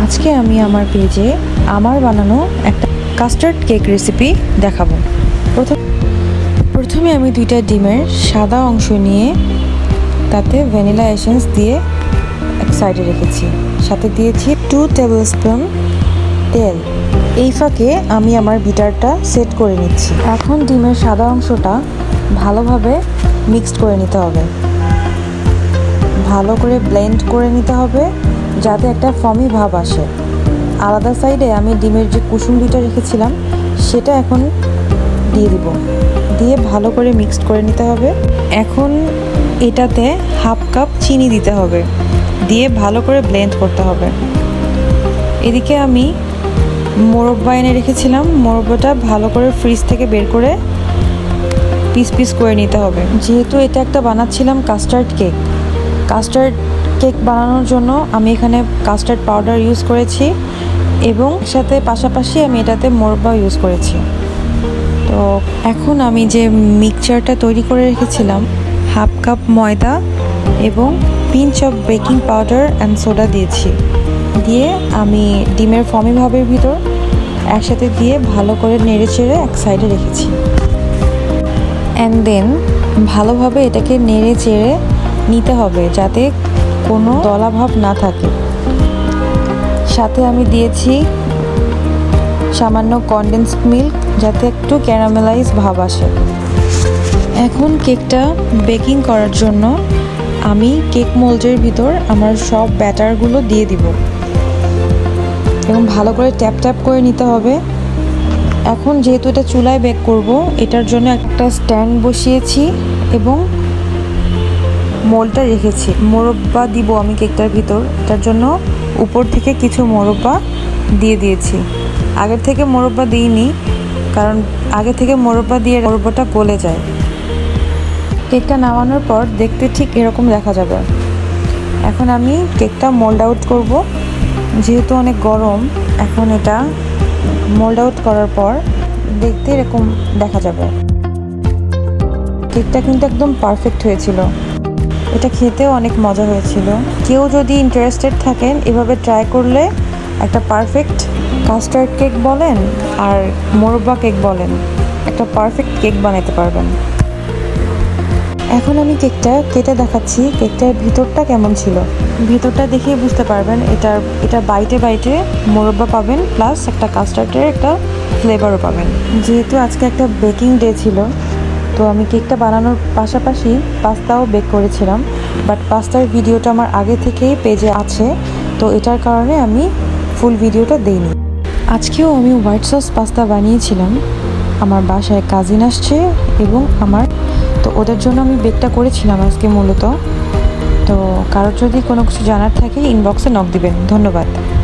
আজকে আমি আমার পেজে আমার বানানো একটা কাস্টার্ড কেক রেসিপি দেখাবো। প্রথমে আমি 2টা ডিমের সাদা অংশ নিয়ে তাতে ভ্যানিলা এসেন্স দিয়ে এক সাইডে রেখেছি, সাথে দিয়েছি 2 টেবিলস্পুন তেল। এই ফাঁকে আমি আমার বিটারটা সেট করে নিচ্ছি। এখন ডিমের সাদা অংশটা ভালোভাবে মিক্সড করে নিতে হবে, ভালো করে ব্লেন্ড করে নিতে হবে যাতে একটা ফমি ভাব আসে। আলাদা সাইডে আমি ডিমের যে কুসুমবিটা রেখেছিলাম সেটা এখন দিয়ে দিব, দিয়ে ভালো করে মিক্সড করে নিতে হবে। এখন এটাতে হাফ কাপ চিনি দিতে হবে, দিয়ে ভালো করে ব্লেন্ড করতে হবে। এদিকে আমি মোরব্বা এনে রেখেছিলাম, মোরব্বাটা ভালো করে ফ্রিজ থেকে বের করে পিস পিস করে নিতে হবে। যেহেতু এটা একটা বানাচ্ছিলাম কাস্টার্ড কেক বানানোর জন্য আমি এখানে কাস্টার্ড পাউডার ইউজ করেছি এবং সাথে পাশাপাশি আমি এটাতে মোরব্বা ইউজ করেছি। তো এখন আমি যে মিক্সচারটা তৈরি করে রেখেছিলাম, হাফ কাপ ময়দা এবং pinch of baking powder and soda দিয়েছি, দিয়ে আমি ডিমের ফমি ভাবের ভিতর একসাথে দিয়ে ভালো করে নেড়ে চেড়ে এক সাইডে রেখেছি। অ্যান্ড দেন ভালোভাবে এটাকে নেড়ে চেড়ে নিতে হবে যাতে কোনো দলাভাব না থাকে। সাথে আমি দিয়েছি সামান্য কনডেন্সড মিল্ক যাতে একটু ক্যারামেলাইজ ভাব আসে। এখন কেকটা বেকিং করার জন্য আমি কেক মোল্ডের ভিতর আমার সব ব্যাটারগুলো দিয়ে দিব এবং ভালো করে ট্যাপ ট্যাপ করে নিতে হবে। এখন যেহেতু এটা চুলায় বেক করব, এটার জন্য একটা স্ট্যান্ড বসিয়েছি এবং মোল্ডটা রেখেছি। মোরব্বা দিব আমি কেকটার ভিতর, এটার জন্য উপর থেকে কিছু মোরব্বা দিয়ে দিয়েছি। আগের থেকে মোরব্বা দিইনি, কারণ আগে থেকে মোরব্বা দিয়ে মোরব্বাটা গলে যায়। কেকটা নামানোর পর দেখতে ঠিক এরকম দেখা যাবে। এখন আমি কেকটা মোল্ড আউট করব। যেহেতু অনেক গরম, এখন এটা মোল্ড আউট করার পর দেখতে এরকম দেখা যাবে। কেকটা কিন্তু একদম পারফেক্ট হয়েছিল, এটা খেতেও অনেক মজা হয়েছিল। কেউ যদি ইন্টারেস্টেড থাকেন এভাবে ট্রাই করলে একটা পারফেক্ট কাস্টার্ড কেক বলেন আর মোরব্বা কেক বলেন, একটা পারফেক্ট কেক বানাতে পারবেন। এখন আমি কেকটা কেটে দেখাচ্ছি কেকটার ভিতরটা কেমন ছিল। ভিতরটা দেখেই বুঝতে পারবেন এটা বাইটে বাইটে মোরব্বা পাবেন, প্লাস একটা কাস্টার্ডের একটা ফ্লেভারও পাবেন। যেহেতু আজকে একটা বেকিং ডে ছিল, তো আমি কেকটা বানানোর পাশাপাশি পাস্তাও বেক করেছিলাম, বাট পাস্তার ভিডিওটা আমার আগে থেকেই পেজে আছে, তো এটার কারণে আমি ফুল ভিডিওটা দেইনি। আজকেও আমি হোয়াইট সস পাস্তা বানিয়েছিলাম। আমার বাসায় কাজিন আসছে এবং তো ওদের জন্য আমি বেকটা করেছিলাম আজকে মূলত। তো কারোর যদি কোনো কিছু জানার থাকে ইনবক্সে নক দিবেন। ধন্যবাদ।